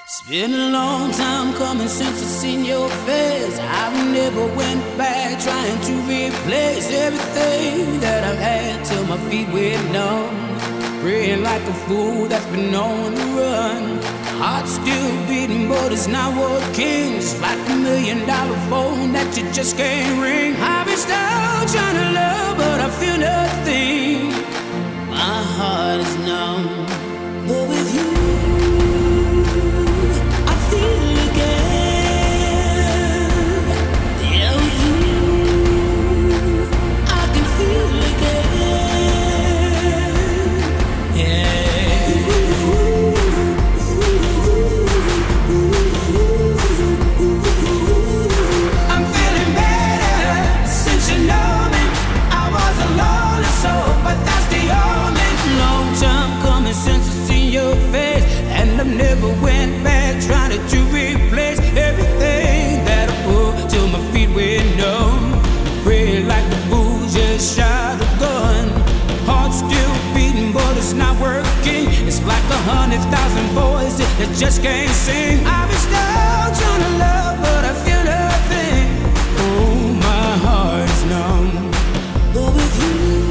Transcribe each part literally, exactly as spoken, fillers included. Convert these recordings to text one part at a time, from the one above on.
It's been a long time coming since I seen your face. I've never went back trying to replace everything that I've had till my feet went numb. Praying like a fool that's been on the run. Heart still beating, but it's not working. It's like a million dollar phone that you just can't ring. I've been still trying to love, but I feel nothing. My heart is numb, but with you never went back, trying to replace everything that I put till my feet went numb. Praying like the fool just shot a gun. Heart still beating, but it's not working. It's like a hundred thousand voices that just can't sing. I've been still trying to love, but I feel nothing. Oh, my heart is numb, but with you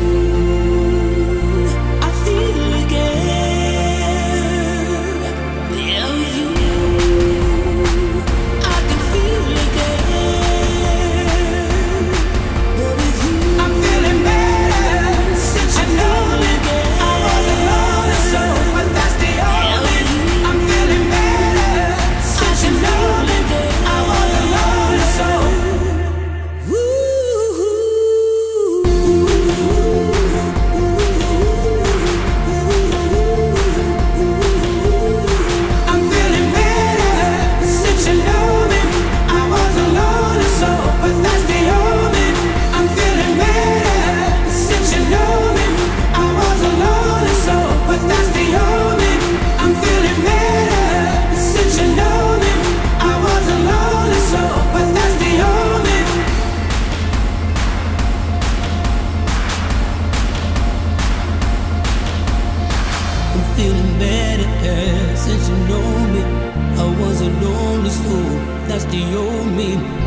feeling better since you know me. I was a lonely soul, that's the old me.